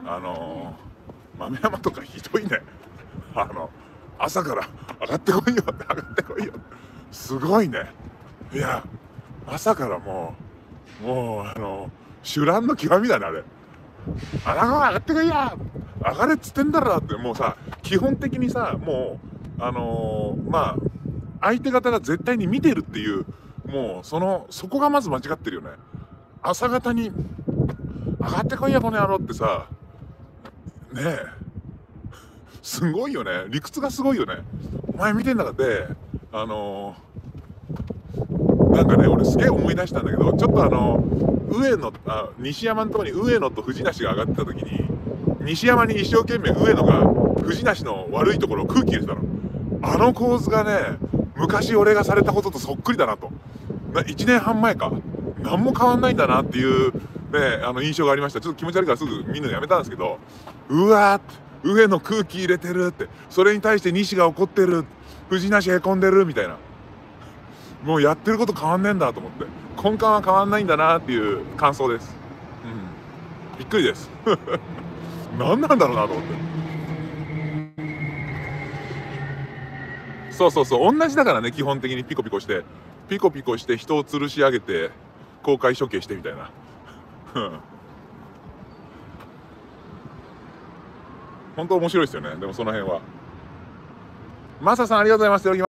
豆山とかひどいね。朝から上がってこいよって上がってこいよ。すごいね。いや、朝からもう酒乱の極みだね、あれ。上がってこいや上がれっつってんだろって、もうさ、基本的にさ、もう、まあ、相手方が絶対に見てるっていう、もう、そこがまず間違ってるよね。朝方に、上がってこいや、この野郎ってさ、ねえ、すごいよね。理屈がすごいよね。お前見てんだかって、なんかね、俺すげえ思い出したんだけど、ちょっと西山のとこに上野と藤梨が上がってた時に、西山に一生懸命上野が藤梨の悪いところを空気入れてたの。あの構図がね、昔俺がされたこととそっくりだなと。1年半前か。何も変わんないんだなっていう、ね、印象がありました。ちょっと気持ち悪いからすぐ見るのやめたんですけど、うわーって、上野空気入れてるって、それに対して西が怒ってる、藤梨へこんでるみたいな。もうやってること変わんねえんだと思って、根幹は変わんないんだなっていう感想です。うん。びっくりです。何なんだろうなと思って。そうそうそう、同じだからね、基本的にピコピコして、ピコピコして人を吊るし上げて、公開処刑してみたいな。本当面白いですよね、でもその辺は。マサさんありがとうございます。